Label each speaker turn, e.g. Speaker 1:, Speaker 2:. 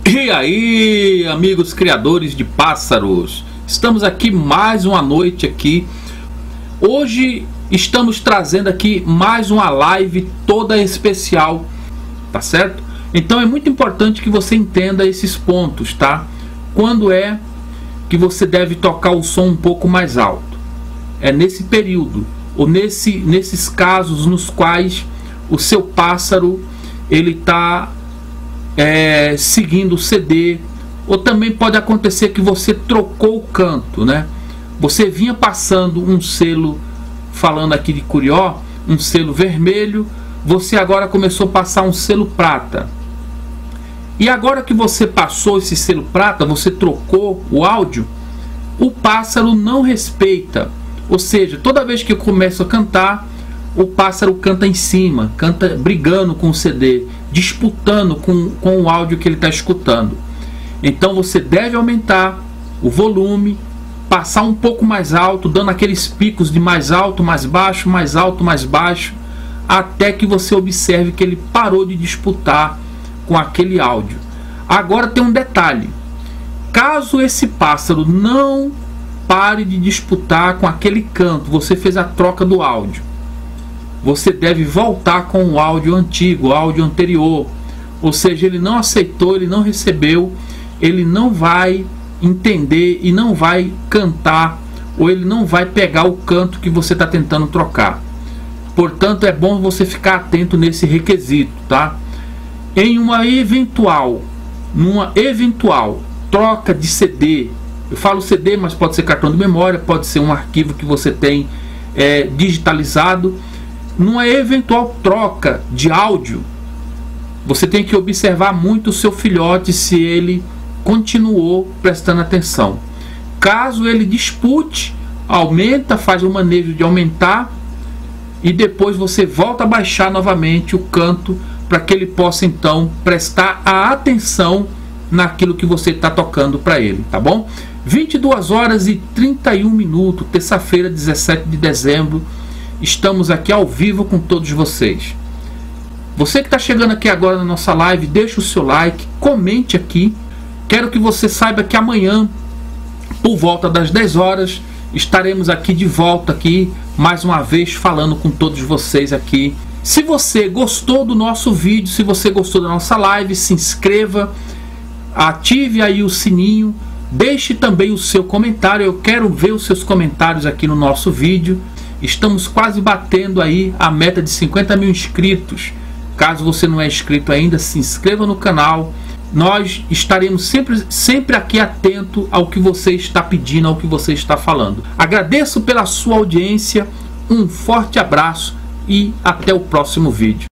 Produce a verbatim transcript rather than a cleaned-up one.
Speaker 1: E aí, amigos criadores de pássaros, estamos aqui mais uma noite aqui. Hoje estamos trazendo aqui mais uma live toda especial, tá certo? Então é muito importante que você entenda esses pontos, tá? Quando é que você deve tocar o som um pouco mais alto? É nesse período, ou nesse, nesses casos nos quais o seu pássaro ele está É, seguindo o C D, ou também pode acontecer que você trocou o canto, né? Você vinha passando um selo, falando aqui de curió, um selo vermelho, você agora começou a passar um selo prata. E agora que você passou esse selo prata, você trocou o áudio, o pássaro não respeita. Ou seja, toda vez que eu começo a cantar, o pássaro canta em cima, canta brigando com o C D, disputando com, com o áudio que ele está escutando. Então você deve aumentar o volume, passar um pouco mais alto, dando aqueles picos de mais alto, mais baixo, mais alto, mais baixo, até que você observe que ele parou de disputar com aquele áudio. Agora tem um detalhe: caso esse pássaro não pare de disputar com aquele canto, você fez a troca do áudio, você deve voltar com o áudio antigo, o áudio anterior. Ou seja, ele não aceitou, ele não recebeu, ele não vai entender e não vai cantar, ou ele não vai pegar o canto que você está tentando trocar. Portanto, é bom você ficar atento nesse requisito, tá? Em uma eventual, numa eventual troca de C D, eu falo C D, mas pode ser cartão de memória, pode ser um arquivo que você tem é, digitalizado. Numa eventual troca de áudio, você tem que observar muito o seu filhote, se ele continuou prestando atenção. Caso ele dispute, aumenta, faz o manejo de aumentar, e depois você volta a baixar novamente o canto, para que ele possa então prestar a atenção naquilo que você está tocando para ele, tá bom? vinte e duas horas e trinta e um minutos, terça-feira, dezessete de dezembro. Estamos aqui ao vivo com todos vocês. Você que está chegando aqui agora na nossa live, deixa o seu like, comente aqui. Quero que você saiba que amanhã, por volta das dez horas, estaremos aqui de volta aqui, mais uma vez falando com todos vocês aqui. Se você gostou do nosso vídeo, se você gostou da nossa live, se inscreva, ative aí o sininho, deixe também o seu comentário. Eu quero ver os seus comentários aqui no nosso vídeo. Estamos quase batendo aí a meta de cinquenta mil inscritos. Caso você não é inscrito ainda, se inscreva no canal. Nós estaremos sempre, sempre aqui atento ao que você está pedindo, ao que você está falando. Agradeço pela sua audiência, um forte abraço e até o próximo vídeo.